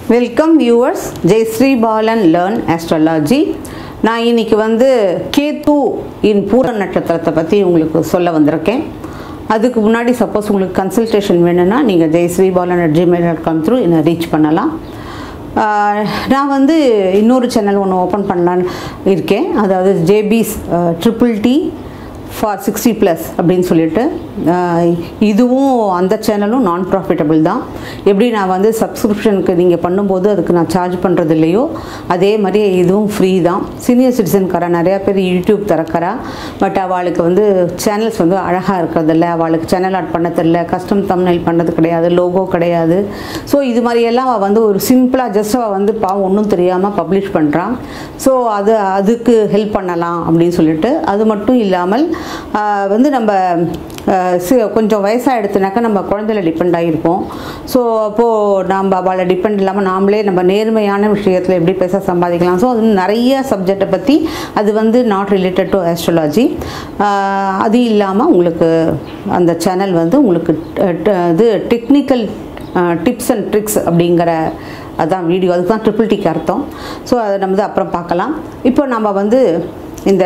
Welcome viewers, Jayashree Balan learn astrology. நான் இன்னைக்கு Ketu in Pooram நட்சத்திரத்தை பத்தி உங்களுக்கு சொல்ல வந்திருக்கேன். அதுக்கு முன்னாடி சப்போஸ் உங்களுக்கு கன்சல்டேஷன் வேணும்னா நீங்க jayasreebalan@gmail.com through என்ன ரீச் பண்ணலாம். நான் இன்னொரு சேனல் ஒன்று ஓபன் பண்ணலான்னு இருக்கேன். அதாவது JB's Triple T for 60+ அப்படின்னு சொல்லிட்டு இதுவும் அந்த சேனலும் நான் ப்ராஃபிட்டபிள் தான். எப்படி நான் சப்ஸ்கிரிப்ஷனுக்கு நீங்கள் பண்ணும்போது அதுக்கு நான் சார்ஜ் பண்ணுறது இல்லையோ அதே மாதிரி இதுவும் ஃப்ரீ தான். சீனியர் சிட்டிசன்காரா நிறையா பேர் யூடியூப் திறக்கிறா, பட் அவளுக்கு சேனல்ஸ் அழகாக இருக்கிறதில்ல, அவளுக்கு சேனல் ஆட் பண்ண தெரியல, கஸ்டம் தம்ப்நெயில் பண்ணது கிடையாது, லோகோ கிடையாது. ஸோ இது மாதிரியெல்லாம் அவள் ஒரு சிம்பிளாக ஜஸ்ட் அவள் பாவம் ஒன்றும் தெரியாமல் பப்ளிஷ் பண்ணுறான். ஸோ அதுக்கு ஹெல்ப் பண்ணலாம் அப்படின்னு சொல்லிட்டு, அது மட்டும் இல்லாமல் நம்ம கொஞ்சம் வயசாக எடுத்துனாக்கா நம்ம குழந்தையில டிபெண்ட் ஆகியிருப்போம். ஸோ அப்போது நம்ம அவளை டிபெண்ட் இல்லாமல் நாமளே நம்ம நேர்மையான விஷயத்தில் எப்படி பேச சம்பாதிக்கலாம். ஸோ அது நிறைய சப்ஜெக்டை பற்றி அது நாட் ரிலேட்டட் டு ஆஸ்ட்ராலஜி. அது இல்லாமல் உங்களுக்கு அந்த சேனல் உங்களுக்கு இது டெக்னிக்கல் டிப்ஸ் அண்ட் ட்ரிக்ஸ் அப்படிங்கிற அதான் வீடியோ, அதுக்கு தான் ட்ரிபிள் டிக்கு அர்த்தம். ஸோ அதை நம்ம அப்புறம் பார்க்கலாம். இப்போ நம்ம இந்த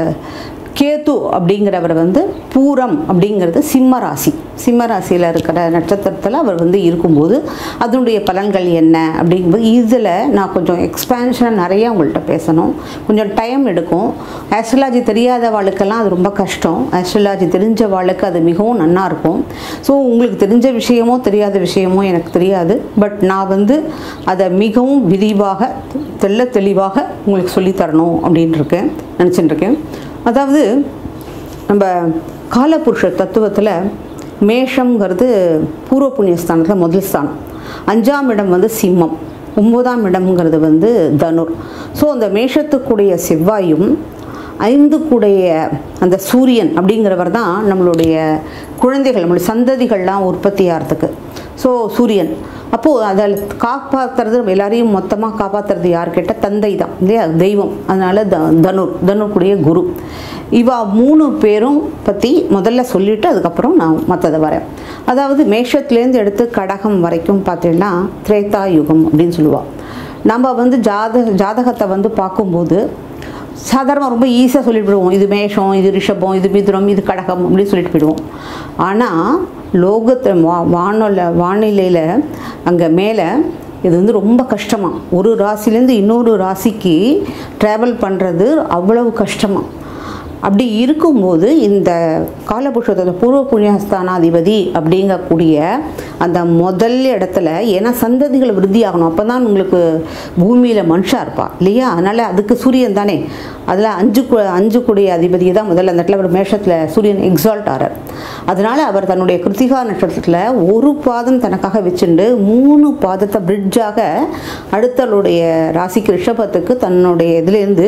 கேத்து அப்படிங்கிறவர் பூரம் அப்படிங்கிறது சிம்ம ராசியில் இருக்கிற நட்சத்திரத்தில் அவர் இருக்கும்போது அதனுடைய பலன்கள் என்ன அப்படிங்கும்போது இதில் நான் கொஞ்சம் எக்ஸ்பேன்ஷனாக நிறையா உங்கள்கிட்ட பேசணும். கொஞ்சம் டைம் எடுக்கும். ஆஸ்ட்ராலஜி தெரியாத வாழ்க்கெல்லாம் அது ரொம்ப கஷ்டம். ஆஸ்ட்ராலஜி தெரிஞ்ச வாழ்க்கை அது மிகவும் நல்லா இருக்கும். ஸோ உங்களுக்கு தெரிஞ்ச விஷயமோ தெரியாத விஷயமோ எனக்கு தெரியாது, பட் நான் அதை மிகவும் விரிவாக தெளிவாக உங்களுக்கு சொல்லித்தரணும் அப்படின்ட்டு நினச்சிட்டு இருக்கேன். அதாவது நம்ம காலபுருஷ தத்துவத்தில் மேஷம்ங்கிறது பூர்வ புண்ணியஸ்தானத்தில் முதல் ஸ்தானம், 5ஆம் இடம் சிம்மம், 9ஆம் இடம்ங்கிறது தனுர். ஸோ அந்த மேஷத்துக்குடைய செவ்வாயும் 5க்குடைய அந்த சூரியன் அப்படிங்கிறவர் தான் நம்மளுடைய குழந்தைகள், நம்மளுடைய சந்ததிகள்லாம் உற்பத்தி ஆகிறதுக்கு. ஸோ சூரியன் அப்போது அதில் காப்பாற்றுறது எல்லாரையும் மொத்தமாக காப்பாற்றுறது யார்கிட்ட? தந்தை தான் இல்லையா, தெய்வம். அதனால் தனுக்குடைய குரு. இவா 3 பேரும் பற்றி முதல்ல சொல்லிவிட்டு அதுக்கப்புறம் நான் மற்றதை வரேன். அதாவது மேஷத்துலேருந்து எடுத்து கடகம் வரைக்கும் பார்த்தீங்கன்னா திரேதா யுகம் அப்படின்னு சொல்லுவாள். நம்ம ஜாதகத்தை பார்க்கும்போது சாதாரணமாக ரொம்ப ஈஸியாக சொல்லிட்டு போயிடுவோம். இது மேஷம், இது ரிஷபம், இது மிதுனம், இது கடகம் அப்படின்னு சொல்லிட்டு போயிடுவோம். ஆனால் லோகத்தில் வானிலையில் அங்கே மேலே இது ரொம்ப கஷ்டமாக, ஒரு ராசிலேருந்து இன்னொரு ராசிக்கு ட்ராவல் பண்ணுறது அவ்வளவு கஷ்டமாக. அப்படி இருக்கும்போது இந்த காலபுருஷத்தோட பூர்வ புண்ணியஸ்தானாதிபதி அப்படிங்கக்கூடிய அந்த முதல் இடத்துல, ஏன்னா சந்ததிகள் விருத்தி ஆகணும், அப்போ தான் உங்களுக்கு பூமியில் மனுஷா இருப்பாள் இல்லையா. அதனால் அதுக்கு சூரியன் தானே, அதில் 5 கூடிய அதிபதியை தான் முதல்ல அந்த இடத்துல ஒரு மேஷத்தில் சூரியன் எக்ஸால்ட் ஆகிறார். அதனால் அவர் தன்னுடைய கிருத்திகா நட்சத்திரத்தில் ஒரு பாதம் தனக்காக வச்சுண்டு 3 பாதத்தை பிரிட்ஜாக அடுத்தவருடைய ராசிக்கு ரிஷபத்துக்கு தன்னுடைய இதுலேருந்து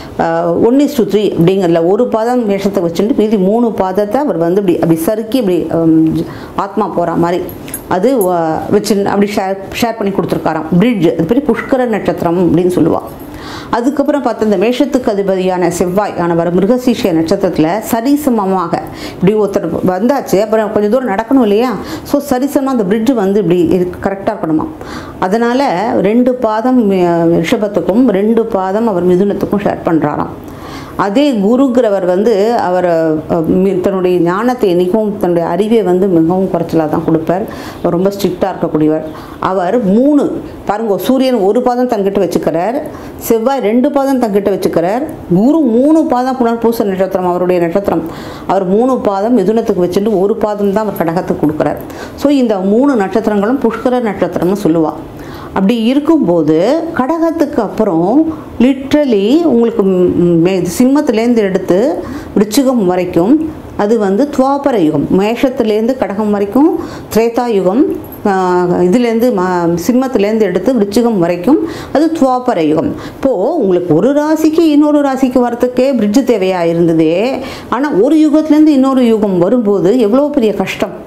1:3 அப்படிங்கிறதுல ஒரு பாதம் மேஷத்தை வச்சுட்டு மீதி 3 பாதத்தை அவர் இப்படி சறுக்கி இப்படி ஆத்மா போகிற மாதிரி அது வச்சு அப்படி ஷேர் பண்ணி கொடுத்துருக்காராம். பிரிட்ஜ், அது பெரிய புஷ்கர நட்சத்திரம் அப்படின்னு சொல்லுவாள். அதுக்கப்புறம் பார்த்து இந்த மேஷத்துக்கு அதிபதியான செவ்வாய் ஆனவர் மிருகசீர்ஷ நட்சத்திரத்தில் சரிசமமாக இப்படி ஒருத்தர் வந்தாச்சு, அப்புறம் கொஞ்சம் தூரம் நடக்கணும் இல்லையா. ஸோ சரிசமமாக அந்த பிரிட்ஜு இப்படி கரெக்டாக இருக்கணுமா. அதனால் 2 பாதம் ரிஷபத்துக்கும் 2 பாதம் அவர் மிதுனத்துக்கும் ஷேர் பண்ணுறாராம். அதே குருங்கிறவர் அவர் தன்னுடைய ஞானத்தை என்றைக்கும் தன்னுடைய அறிவை மிகவும் குறைச்சலாக தான் கொடுப்பார். ரொம்ப ஸ்ட்ரிக்டாக இருக்கக்கூடியவர். அவர் 3 பாருங்க, சூரியன் 1 பாதம் தங்கிட்ட வச்சுக்கிறார், செவ்வாய் 2 பாதம் தங்கிட்ட வச்சுக்கிறார், குரு 3 பாதம் புனர்பூச நட்சத்திரம் அவருடைய நட்சத்திரம், அவர் 3 பாதம் மிதுனத்துக்கு வச்சுட்டு 1 பாதம் தான் அவர் கடகத்துக்கு கொடுக்குறார். ஸோ இந்த 3 நட்சத்திரங்களும் புஷ்கர நட்சத்திரம்னு சொல்லுவாள். அப்படி இருக்கும்போது கடகத்துக்கு அப்புறம் லிட்ரலி உங்களுக்கு சிம்மத்துலேருந்து எடுத்து விருச்சிகம் வரைக்கும் அது துவாபர யுகம். மேஷத்துலேருந்து கடகம் வரைக்கும் திரேதா யுகம், இதுலேருந்து சிம்மத்துலேருந்து எடுத்து விருச்சிகம் வரைக்கும் அது துவாபர யுகம். இப்போது உங்களுக்கு ஒரு ராசிக்கு இன்னொரு ராசிக்கு வரத்துக்கே பிரிட்ஜு தேவையாக இருந்ததே. ஆனால் ஒரு யுகத்துலேருந்து இன்னொரு யுகம் வரும்போது எவ்வளோ பெரிய கஷ்டம்.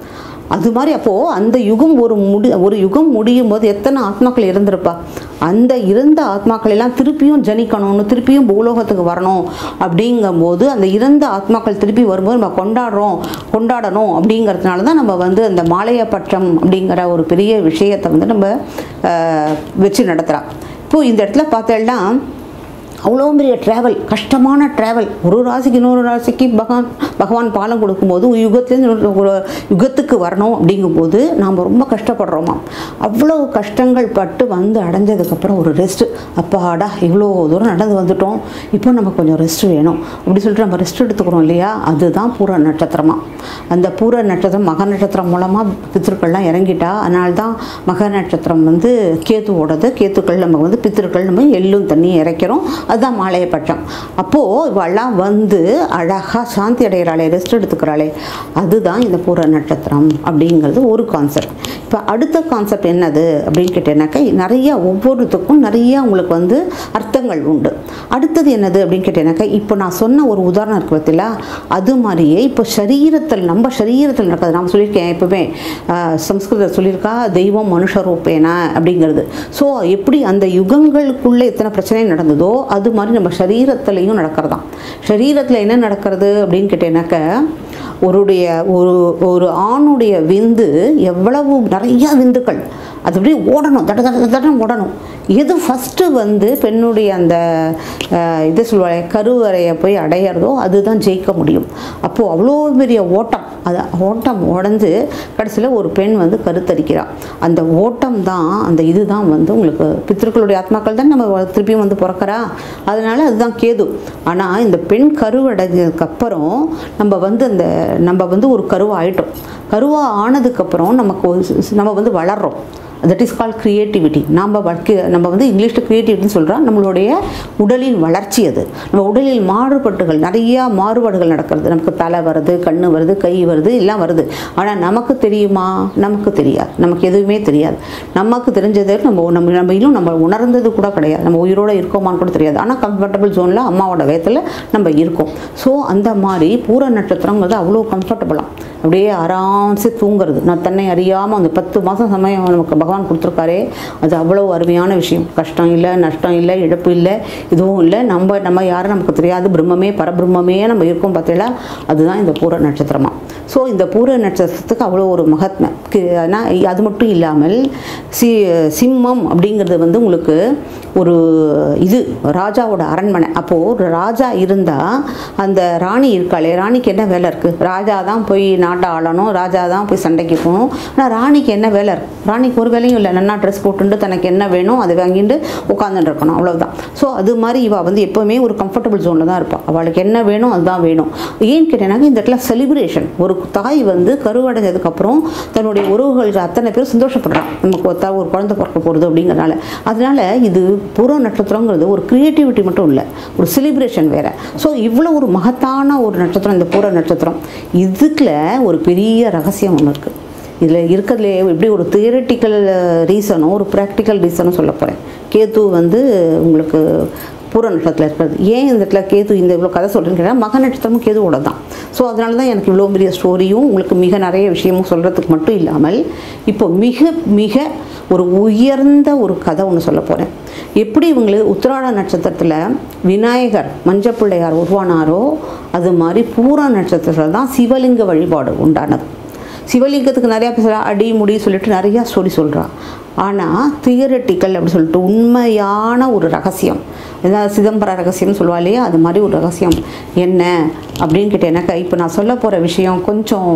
அது மாதிரி அப்போது அந்த யுகம் ஒரு யுகம் முடியும் போது எத்தனை ஆத்மாக்கள் இருந்திருப்பா. அந்த இருந்த ஆத்மாக்கள் எல்லாம் திருப்பியும் ஜனிக்கணும்னு, திருப்பியும் பூலோகத்துக்கு வரணும். அப்படிங்கும்போது அந்த இறந்த ஆத்மாக்கள் திருப்பி வரும்போது நம்ம கொண்டாடணும் அப்படிங்கிறதுனால தான் நம்ம வந்து அந்த மாலையப்பட்சம் அப்படிங்கிற ஒரு பெரிய விஷயத்தை வந்து நம்ம வச்சு நடத்துகிறோம். இப்போது இந்த இடத்துல பார்த்தோம்னா அவ்வளோ பெரிய ட்ராவல், கஷ்டமான ட்ராவல். ஒரு ராசிக்கு இன்னொரு ராசிக்கு பகவான் பாலம் கொடுக்கும்போது ஒரு யுகத்துலேருந்து ஒரு யுகத்துக்கு வரணும் அப்படிங்கும்போது நாம் ரொம்ப கஷ்டப்படுறோமா. அவ்வளோ கஷ்டங்கள் பட்டு வந்து அடைஞ்சதுக்கப்புறம் ஒரு ரெஸ்ட்டு, அப்பாடா இவ்வளோ தூரம் நடந்து வந்துட்டோம், இப்போ நமக்கு கொஞ்சம் ரெஸ்ட் வேணும் அப்படி சொல்லிட்டு நம்ம ரெஸ்ட் எடுத்துக்கிறோம் இல்லையா. அதுதான் பூர நட்சத்திரமா. அந்த பூர நட்சத்திரம் மக நட்சத்திரம் மூலமாக பித்திருக்கள்லாம் இறங்கிட்டா. அதனால்தான் மக நட்சத்திரம் வந்து கேத்துவோடது. கேத்துக்கள் நம்ம வந்து பித்திருக்கள் நம்ம எள்ளும் தண்ணி இறைக்கிறோம். அதுதான் மாலையப்பட்சம். அப்போது இவெல்லாம் வந்து அழகாக சாந்தி அடைகிறாளே, ரெஸ்ட் எடுத்துக்கிறாளே, அதுதான் இந்த பூர நட்சத்திரம் அப்படிங்கிறது ஒரு கான்செப்ட். இப்போ அடுத்த கான்செப்ட் என்னது அப்படின்னு கேட்டேன்னாக்கா, நிறையா ஒவ்வொருத்துக்கும் நிறையா உங்களுக்கு வந்து அர்த்தங்கள் உண்டு. அடுத்தது என்னது அப்படின்னு கேட்டேன்னாக்கா, இப்போ நான் சொன்ன ஒரு உதாரணம் இருக்குது பார்த்தீங்களா, அது மாதிரியே இப்போ நம்ம சரீரத்தில் நடக்கிறது. நான் சொல்லியிருக்கேன் எப்பவுமே, சம்ஸ்கிருதத்தில் சொல்லியிருக்கா தெய்வம் மனுஷரூப்பேன அப்படிங்கிறது. ஸோ எப்படி அந்த யுகங்களுக்குள்ளே எத்தனை பிரச்சனை நடந்ததோ அது மாதிரி நம்ம சரீரத்துலையும் நடக்கிறதாம். சரீரத்தில் என்ன நடக்கிறது அப்படின்னு கேட்டேன்னாக்க, ஒரு ஆணுடைய விந்து எவ்வளவு நிறையா விந்துக்கள் அது அப்படியே ஓடணும், தட ஓடணும். எது ஃபஸ்ட்டு வந்து பெண்ணுடைய அந்த இது சொல்லுவாங்க கருவறையை போய் அடையிறதோ அதுதான் ஜெயிக்க முடியும். அப்போது அவ்வளோ பெரிய ஓட்டம், அது ஓட்டம் உடஞ்சு கடைசியில் ஒரு பெண் வந்து கருத்தரிக்கிறாள். அந்த ஓட்டம் தான் அந்த இதுதான் வந்து உங்களுக்கு பித்திருக்களுடைய ஆத்மாக்கள் தான் நம்ம திருப்பியும் வந்து பிறக்கிறா. அதனால அதுதான் கேது. ஆனால் இந்த பெண் கருவடைஞ்சதுக்கப்புறம் நம்ம வந்து ஒரு கருவாயிட்டோம். கருவாக ஆனதுக்கப்புறம் நம்ம வந்து வளர்கிறோம். That is call creativity. நம்ம வந்து இங்கிலீஷில் கிரியேட்டிவிட்டின்னு சொல்கிறோம். நம்மளுடைய உடலின் வளர்ச்சி அது. நம்ம உடலில் நிறையா மாறுபாடுகள் நடக்கிறது. நமக்கு தலை வருது, கண்ணு வருது, கை வருது, எல்லாம் வருது. ஆனால் நமக்கு தெரியுமா? நமக்கு தெரியாது. நமக்கு எதுவுமே தெரியாது. நமக்கு தெரிஞ்சது நம்ம இன்னும் நம்ம உணர்ந்தது கூட கிடையாது. நம்ம உயிரோடு இருக்கோமான்னு கூட தெரியாது. ஆனால் கம்ஃபர்டபுள் ஜோனில் அம்மாவோட வயத்தில் நம்ம இருக்கோம். ஸோ அந்த மாதிரி பூர நட்சத்திரங்கிறது அவ்வளோ கம்ஃபர்டபுளாக அப்படியே ஆராம்சே தூங்குறது. நான் தன்னை அறியாமல் அந்த 10 மாதம் சமயம் நமக்கு பகவான் கொடுத்துருக்காரே, அது அவ்வளோ அருமையான விஷயம். கஷ்டம் இல்லை, நஷ்டம் இல்லை, இழப்பு இல்லை, இதுவும் இல்லை. நம்ம யாரும் நமக்கு தெரியாது, பிரம்மமே பரபிரம்மே நம்ம இருக்கோம் பார்த்தீங்களா. அதுதான் இந்த பூர நட்சத்திரமா. ஸோ இந்த பூர நட்சத்திரத்துக்கு அவ்வளோ ஒரு மகத்மை. ஆனால் அது மட்டும் இல்லாமல் சிம்மம் அப்படிங்கிறது வந்து உங்களுக்கு ஒரு இது ராஜாவோட அரண்மனை. அப்போது ஒரு ராஜா இருந்தால் அந்த ராணி இருக்காளே, ராணிக்கு என்ன வேலை இருக்குது? ராஜா தான் போய் நாட்டை ஆளணும், ராஜா தான் போய் சண்டைக்கு போகணும். ஆனால் ராணிக்கு என்ன வேலை இருக்குது? ராணிக்கு ஒரு வேலையும் இல்லை. நல்லா ட்ரெஸ் போட்டுட்டு தனக்கு என்ன வேணும் அதை வாங்கிட்டு உட்காந்துட்டு இருக்கணும், அவ்வளோதான். ஸோ அது மாதிரி இவள் வந்து எப்போவுமே ஒரு கம்ஃபர்டபுள் ஜோனில் தான் இருப்பாள். அவளுக்கு என்ன வேணும் அதுதான் வேணும். ஏன்னு கேட்டேன்னாக்க இந்த இடத்துல செலிப்ரேஷன். ஒரு தாய் வந்து கருவடைஞ்சதுக்கப்புறம் தன்னுடைய உறவுகளுக்கு அத்தனை பேர் சந்தோஷப்படுறான், நமக்கு ஒரு குழந்தை பிறக்க போகிறது அப்படிங்கிறனால. அதனால இது பூர நட்சத்திரங்கிறது ஒரு கிரியேட்டிவிட்டி மட்டும் இல்லை, ஒரு செலிப்ரேஷன் வேறு. ஸோ இவ்வளோ ஒரு மகத்தான ஒரு நட்சத்திரம் இந்த பூர நட்சத்திரம். இதுக்குள்ள ஒரு பெரிய ரகசியம் ஒன்று இருக்குது. இதில் இருக்கிறதுலே எப்படி ஒரு தியரிட்டிக்கல் ரீசனும் ஒரு ப்ராக்டிக்கல் ரீசனும் சொல்ல போகிறேன். கேத்து வந்து உங்களுக்கு பூர நட்சத்திரத்தில் இருக்கிறது. ஏன் இந்த இடத்துல கேது இந்த இவ்வளோ கதை சொல்கிறேன்னு கேட்டால் மக நட்சத்திரமும் கேதுவோட தான். ஸோ அதனால தான் எனக்கு இவ்வளோ பெரிய ஸ்டோரியும் உங்களுக்கு மிக நிறைய விஷயமும் சொல்கிறதுக்கு மட்டும் இல்லாமல் இப்போ மிக ஒரு உயர்ந்த ஒரு கதை ஒன்று சொல்ல போகிறேன். எப்படி இவங்களுக்கு உத்திராட நட்சத்திரத்தில் விநாயகர் மஞ்சப்பிள்ளையார் உருவானாரோ அது மாதிரி பூர நட்சத்திரத்தில் தான் சிவலிங்க வழிபாடு உண்டானது. சிவலிங்கத்துக்கு நிறையா பேசுகிறா, அடி முடி சொல்லிட்டு நிறையா ஸ்டோரி சொல்கிறான். ஆனால் தியரட்டிக்கல் அப்படி சொல்லிட்டு உண்மையான ஒரு ரகசியம், ஏதாவது சிதம்பர ரகசியம்னு சொல்லுவா இல்லையா, அது மாதிரி ஒரு ரகசியம் என்ன அப்படின்னு கேட்டேன்னாக்கா, இப்போ நான் சொல்ல போகிற விஷயம் கொஞ்சம்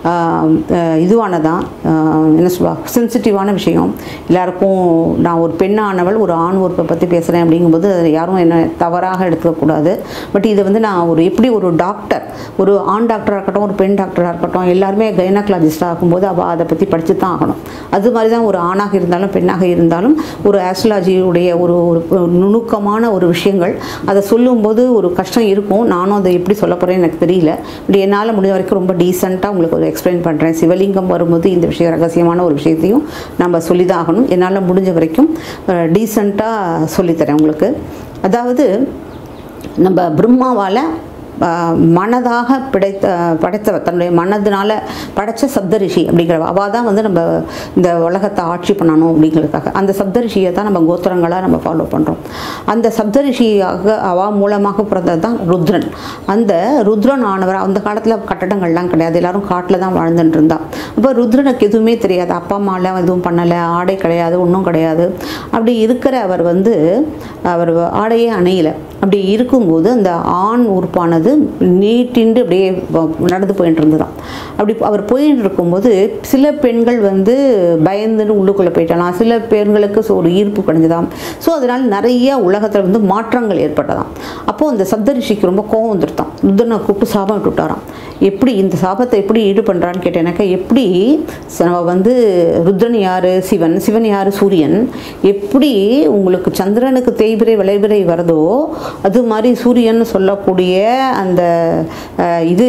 இதுவானதான், என்ன சொல்லுவா, சென்சிட்டிவான விஷயம். எல்லாருக்கும் நான் ஒரு பெண்ணானவள் ஒரு ஆண் உறுப்பை பற்றி பேசுகிறேன் அப்படிங்கும்போது அதை யாரும் என்ன தவறாக எடுத்துக்கக்கூடாது. பட் இதை வந்து நான் எப்படி ஒரு டாக்டர், ஒரு ஆண் டாக்டராக இருக்கட்டும், ஒரு பெண் டாக்டராக இருக்கட்டும், எல்லாருமே கைனகாலஜிஸ்டாக ஆகும்போது அவள் அதை பற்றி படித்து தான் ஆகணும். அது மாதிரி தான் ஒரு ஆணாக இருந்தாலும் பெண்ணாக இருந்தாலும் ஒரு ஆஸ்ட்ராலஜியுடைய ஒரு நுணுக்கமான ஒரு விஷயங்கள் அதை சொல்லும்போது ஒரு கஷ்டம் இருக்கும். நானும் அதை எப்படி சொல்ல போகிறேன்னு எனக்கு தெரியல. இப்படி என்னால் முடிஞ்ச வரைக்கும் ரொம்ப டீசெண்டாக உங்களுக்கு ஒரு எக்ஸ்பிளைன் பண்ணுறேன். சிவலிங்கம் வரும்போது இந்த விஷயம் ரகசியமான ஒரு விஷயத்தையும் நம்ம சொல்லி தான் ஆகணும். என்னால் முடிஞ்ச வரைக்கும் டீசெண்டாக சொல்லித்தரேன் உங்களுக்கு. அதாவது நம்ம பிரம்மாவால் மனதாக படைத்தவர், தன்னுடைய மனதினால படைத்த சப்தரிஷி அப்படிங்கிறவ. அவள் தான் வந்து நம்ம இந்த உலகத்தை ஆட்சி பண்ணணும் அப்படிங்கிறதுக்காக அந்த சப்தரிஷியை தான் நம்ம கோத்திரங்களாக நம்ம ஃபாலோ பண்ணுறோம். அந்த சப்தரிஷியாக அவள் மூலமாக பிறந்தது தான் ருத்ரன். அந்த ருத்ரன் ஆனவர் அந்த காலத்தில் கட்டடங்கள்லாம் கிடையாது, எல்லாரும் காட்டில் தான் வாழ்ந்துட்டு இருந்தா. அப்போ ருத்ரனுக்கு எதுவுமே தெரியாது, அப்பா அம்மாலாம் எதுவும் பண்ணலை, ஆடை கிடையாது, ஒன்றும் கிடையாது. அப்படி இருக்கிற அவர் வந்து அவர் ஆடையே அணையலை. அப்படி இருக்கும்போது அந்த ஆண் உறுப்பானது நீட்டின்று அப்படியே நடந்து போயிட்டு இருந்துதான். அப்படி அவர் போயிட்டு இருக்கும்போது சில பெண்கள் வந்து பயந்துன்னு உள்ளுக்குள்ளே போயிட்டலாம், சில பெண்களுக்கு ஒரு ஈர்ப்பு கிடைஞ்சதாம். ஸோ அதனால் நிறைய உலகத்தில் வந்து மாற்றங்கள் ஏற்பட்டதாம். அப்போது அந்த சப்தரிஷிக்கு ரொம்ப கோவம் வந்துருத்தான். ருத்ரனை கூப்பிட்டு சாபம் விட்டுட்டாராம். எப்படி இந்த சாபத்தை எப்படி ஈடு பண்ணுறான்னு கேட்டேனாக்கா, எப்படி நம்ம வந்து ருத்ரன் யார், சிவன், சிவன் யார், சூரியன். எப்படி உங்களுக்கு சந்திரனுக்கு தேய்பிரை விளைபிரை வருதோ அது மாதிரி சூரியன் சொல்லக்கூடிய அந்த இது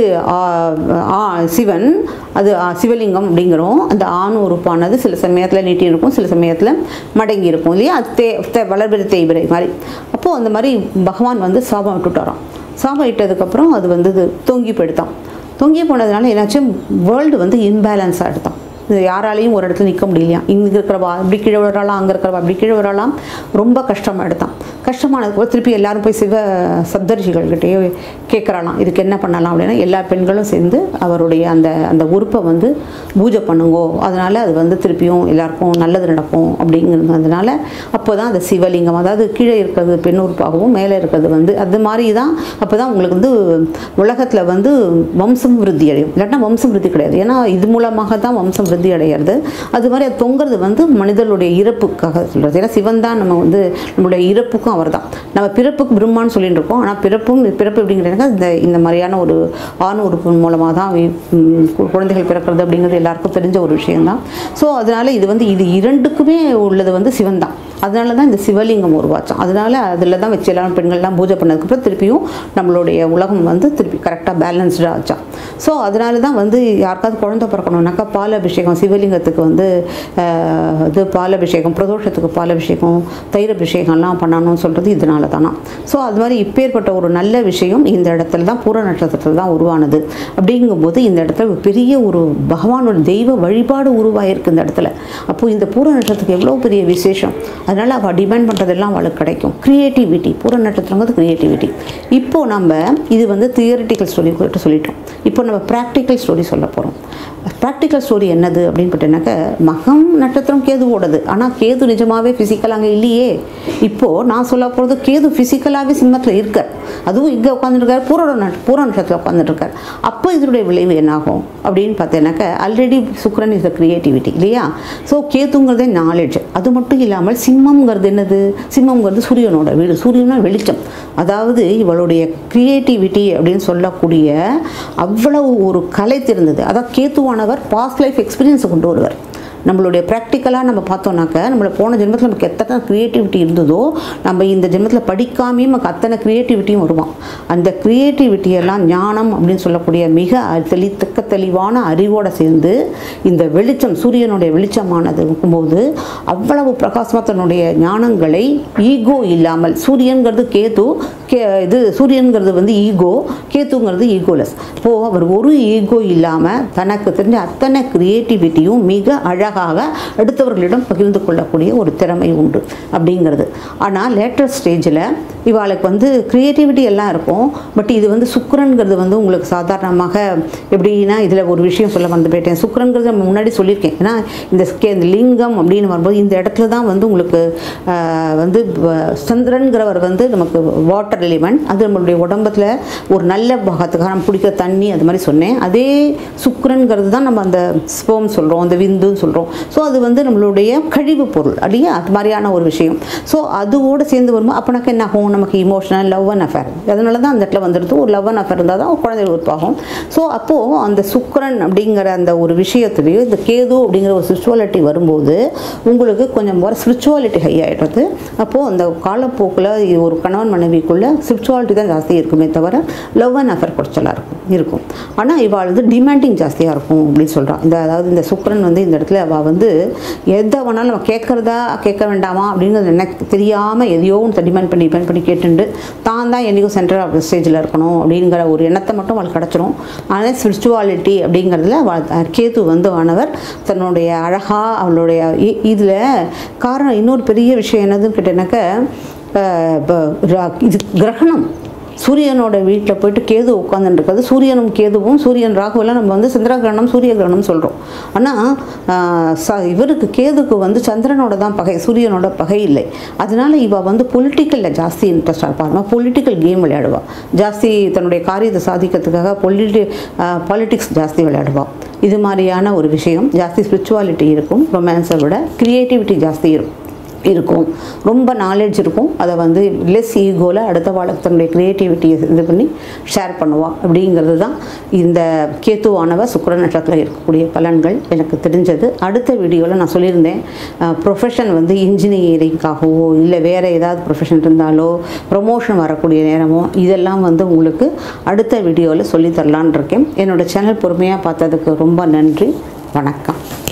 சிவன், அது சிவலிங்கம் அப்படிங்கிறோம். அந்த ஆண் உறுப்பானது சில சமயத்தில் நீட்டி இருக்கும், சில சமயத்தில் மடங்கி இருக்கும் இல்லையா, அது வளர்பிறை தேய்பிரை மாதிரி. அப்போது அந்த மாதிரி பகவான் வந்து சாபம் விட்டுட்டாராம். சாபம் இட்டதுக்கப்புறம் அது வந்து தொங்கி போயிடுதான். தொங்கி போனதுனால என்னாச்சு, வேர்ல்டு வந்து இம்பேலன்ஸாக எடுத்தான். இது யாராலையும் ஒரு இடத்துல நிற்க முடியலையா, இங்கே இருக்கிறவா அப்படி கீழே வரலாம், அங்கே இருக்கிறவா அப்படி கீழே வரலாம். ரொம்ப கஷ்டமாக எடுத்தான். கஷ்டமானதுக்கு திருப்பி எல்லாரும் போய் சிவ சப்தரிஷிகள்கிட்டயே கேட்குறாலாம், இதுக்கு என்ன பண்ணலாம் அப்படின்னா, எல்லா பெண்களும் சேர்ந்து அவருடைய அந்த அந்த உறுப்பை வந்து பூஜை பண்ணுங்கோ, அதனால் அது வந்து திருப்பியும் எல்லாருக்கும் நல்லது நடக்கும் அப்படிங்கிறதுனால அப்போ தான் அந்த சிவலிங்கம், அதாவது கீழே இருக்கிறது பெண் உறுப்பாகவும் மேலே இருக்கிறது வந்து அது மாதிரி தான். அப்போ தான் உங்களுக்கு வந்து உலகத்தில் வந்து வம்சம் விருத்தி அடையும், இல்லாட்டினா வம்சம் விருத்தி கிடையாது. ஏன்னா இது மூலமாக தான் வம்சம் விருத்தி அடைகிறது. அது மாதிரி அது தொங்குறது வந்து மனிதனுடைய இறப்புக்காக சொல்கிறது. ஏன்னா சிவன் தான் நம்ம வந்து நம்மளுடைய இறப்புக்கும் அவர் தான். நம்ம பிறப்புக்கு பிரம்மான்னு சொல்லிட்டு இருக்கோம், ஆனால் பிறப்பு அப்படிங்கிறதுனால இந்த மாதிரியான ஒரு ஆண் உறுப்பு மூலமாக தான் குழந்தைகள் பிறக்கிறது அப்படிங்கிறது எல்லாருக்கும் தெரிஞ்ச ஒரு விஷயம்தான். ஸோ அதனால இது வந்து இது இரண்டுக்குமே உள்ளது வந்து சிவன் தான். அதனால தான் இந்த சிவலிங்கம் உருவாச்சோம். அதனால அதில் தான் வச்சு எல்லாரும் பெண்கள்லாம் பூஜை பண்ணதுக்கப்புறம் திருப்பியும் நம்மளுடைய உலகம் வந்து திருப்பி கரெக்டாக பேலன்ஸ்டாக ஆச்சா. ஸோ அதனால தான் வந்து யாருக்காவது குழந்தை பிறக்கணும்னாக்கா பாலாபிஷேகம், சிவலிங்கத்துக்கு வந்து இது பாலாபிஷேகம், பிரதோஷத்துக்கு பாலாபிஷேகம், தயிரபிஷேகம்லாம் பண்ணணும்னு சொல்கிறது இதனால தானா. ஸோ அது மாதிரி இப்பேற்பட்ட ஒரு நல்ல விஷயம் இந்த இடத்துல தான் பூர நட்சத்திரத்தில் தான் உருவானது. அப்படிங்கும்போது இந்த இடத்துல பெரிய ஒரு பகவானோட தெய்வ வழிபாடு உருவாயிருக்கு இந்த இடத்துல. அப்போது இந்த பூர நட்சத்திரத்துக்கு எவ்வளோ பெரிய விசேஷம். அதனால் அவள் டிமாண்ட் பண்ணுறதெல்லாம் அவளுக்கு கிடைக்கும். க்ரியேட்டிவிட்டி, பூர நட்சத்திரங்கிறது க்ரியேட்டிவிட்டி. இப்போது நம்ம இது வந்து தியரிட்டிக்கல் ஸ்டோரி சொல்லிட்டோம். இப்போ நம்ம ப்ராக்டிக்கல் ஸ்டோரி சொல்ல போகிறோம். ப்ராக்டிக்கல் ஸ்டோரி என்னது அப்படின்னு பார்த்தீங்கன்னாக்க, மகம் நட்சத்திரம் கேது ஓடுது, ஆனால் கேது நிஜமாகவே ஃபிசிக்கல் அங்கே இல்லையே. இப்போது நான் சொல்ல போகிறது கேது ஃபிசிக்கலாகவே சிம்மத்தில் இருக்கார், அதுவும் இங்கே உட்காந்துருக்கார், பூர நட்சத்திரத்தில் உட்காந்துருக்கார். அப்போ இதனுடைய விளைவு என்னாகும் அப்படின்னு பார்த்தீங்கன்னாக்க, already Shukran is the creativity இல்லையா. ஸோ கேதுங்கிறதே நாலேஜ். அது மட்டும் இல்லாமல் சிம்மங்கிறது என்னது, சிம்மங்கிறது சூரியனோட வீடு, சூரியனோட வெளிச்சம். அதாவது இவளுடைய கிரியேட்டிவிட்டி அப்படின்னு சொல்லக்கூடிய அவ்வளவு ஒரு கலை தெரிந்தது. அதாவது கேத்துவானவர் பாஸ்ட் லைஃப் எக்ஸ்பீரியன்ஸை கொண்டு வருவார். நம்மளுடைய ப்ராக்டிக்கலாக நம்ம பார்த்தோன்னாக்க, நம்மளை போன ஜென்மத்தில் நமக்கு எத்தனை க்ரியேட்டிவிட்டி இருந்ததோ நம்ம இந்த ஜென்மத்தில் படிக்காமையும் நமக்கு அத்தனை க்ரியேட்டிவிட்டியும் வருவான். அந்த க்ரியேட்டிவிட்டியெல்லாம் ஞானம் அப்படின்னு சொல்லக்கூடிய மிக தெளிவான அறிவோடு சேர்ந்து இந்த வெளிச்சம், சூரியனுடைய வெளிச்சமானது இருக்கும்போது அவ்வளவு பிரகாசமாக தன்னுடைய ஞானங்களை ஈகோ இல்லாமல், சூரியன்கிறது கேது, இது சூரியன்கிறது வந்து ஈகோ, கேத்துங்கிறது ஈகோலெஸ். இப்போது அவர் ஒரு ஈகோ இல்லாமல் தனக்கு தெரிஞ்ச அத்தனை க்ரியேட்டிவிட்டியும் மிக அழகாக அடுத்தவர்களிடம் பகிர்ந்து கொள்ளக்கூடிய ஒரு திறமை உண்டு அப்படிங்கிறது. ஆனால் லேட்டர் ஸ்டேஜில் இவாளுக்கு வந்து க்ரியேட்டிவிட்டி எல்லாம் இருக்கும். பட் இது வந்து சுக்ரன்கிறது வந்து உங்களுக்கு சாதாரணமாக எப்படின்னா, இதில் ஒரு விஷயம் சொல்ல வந்து போயிட்டேன். சுக்ரன்கிறது நம்ம முன்னாடி சொல்லியிருக்கேன். ஏன்னா இந்த லிங்கம் அப்படின்னு வரும்போது இந்த இடத்துல தான் வந்து உங்களுக்கு வந்து சந்திரன்கிறவர் வந்து நமக்கு வாட்டர் எலிமெண்ட், அது நம்மளுடைய உடம்புல ஒரு நல்ல பாகத்துக்காக நம்ம குடிக்கிற தண்ணி அது மாதிரி சொன்னேன். அதே சுக்ரன்கிறது தான் நம்ம அந்த ஸ்போம் சொல்கிறோம், அந்த விந்துன்னு சொல்கிறோம். ஸோ அது வந்து நம்மளுடைய கழிவு பொருள் அப்படியே அது மாதிரியான ஒரு விஷயம். ஸோ அதோடு சேர்ந்து வரும்போது அப்போனாக்க என்ன ஆகும், நமக்கு இமோஷனல் லவ் அண்ட் அஃபேர். அதனால தான் அந்த இடத்துல வந்துடுது. ஒரு லவ் அண்ட் அஃபேர் இருந்தால் தான் குழந்தை உருவாகும். ஸோ அப்போது அந்த சுக்ரன் அப்படிங்கிற அந்த ஒரு விஷயத்துலேயும் இந்த கேது அப்படிங்கிற ஒரு ஸ்பிரிச்சுவாலிட்டி வரும்போது உங்களுக்கு கொஞ்சம் வர ஸ்பிரிச்சுவாலிட்டி ஹை ஆகிடுறது. அப்போது அந்த காலப்போக்கில் ஒரு கணவன் மனைவிக்குள்ளே ஸ்பிரிச்சுவாலிட்டி தான் ஜாஸ்தி இருக்குமே தவிர லவ் அண்ட் அஃபேர் குறைச்சலாக இருக்கும். ஆனால் இவாள் வந்து டிமாண்டிங் ஜாஸ்தியாக இருக்கும் அப்படின்னு சொல்கிறான். அதாவது இந்த சுக்ரன் வந்து இந்த இடத்துல அவள் வந்து எதை வேணாலும் நம்ம கேட்குறதா கேட்க வேண்டாமா அப்படின்னு எனக்கு தெரியாமல் எதையோ ஒன்று டிமாண்ட் பண்ணி கேட்டுண்டு தான் என்றைக்கும் சென்டர் ஆஃப் ஸ்டேஜில் இருக்கணும் அப்படிங்கிற ஒரு எண்ணத்தை மட்டும் அவளுக்கு கிடச்சிரும். ஆனால் ஸ்பிரிச்சுவாலிட்டி அப்படிங்கிறதுல கேது வந்து ஆனவர் தன்னுடைய அழகாக அவளுடைய இதில் காரணம் இன்னொரு பெரிய விஷயம் என்னதுன்னு கேட்டேன்னாக்க இது கிரகணம் சூரியனோட வீட்டில் போயிட்டு கேது உட்காந்துருக்கிறது. சூரியனும் கேதுவும் சூரியன் ராகுவெல்லாம் நம்ம வந்து சந்திர கிரகணம் சூரிய கிரகணம் சொல்கிறோம். ஆனால் இவருக்கு கேதுக்கு வந்து சந்திரனோட தான் பகை, சூரியனோட பகை இல்லை. அதனால இவள் வந்து பொலிட்டிக்கலில் ஜாஸ்தி இன்ட்ரெஸ்டாக இருப்பாள். பொலிட்டிக்கல் கேம் விளையாடுவாள் ஜாஸ்தி. தன்னுடைய காரியத்தை சாதிக்கிறதுக்காக பாலிட்டிக்ஸ் ஜாஸ்தி விளையாடுவாள். இது மாதிரியான ஒரு விஷயம் ஜாஸ்தி. ஸ்பிரிச்சுவாலிட்டி இருக்கும், ரொமான்ஸை விட க்ரியேட்டிவிட்டி ஜாஸ்தி இருக்கும், ரொம்ப நாலேஜ் இருக்கும். அதை வந்து லெஸ் ஈகோவில் அடுத்த வாழ்க்கை தன்னுடைய க்ரியேட்டிவிட்டியை இது பண்ணி ஷேர் பண்ணுவாள். அப்படிங்கிறது தான் இந்த கேத்துவானவ சுக்கிர நட்சத்திரத்தில் இருக்கக்கூடிய பலன்கள் எனக்கு தெரிஞ்சது. அடுத்த வீடியோவில் நான் சொல்லியிருந்தேன், ப்ரொஃபஷன் வந்து இன்ஜினியரிங்காகவோ இல்லை வேறு ஏதாவது ப்ரொஃபஷன் இருந்தாலோ ப்ரொமோஷன் வரக்கூடிய நேரமோ இதெல்லாம் வந்து உங்களுக்கு அடுத்த வீடியோவில் சொல்லித்தரலான் இருக்கேன். என்னோடய சேனல் பொறுமையாக பார்த்ததுக்கு ரொம்ப நன்றி. வணக்கம்.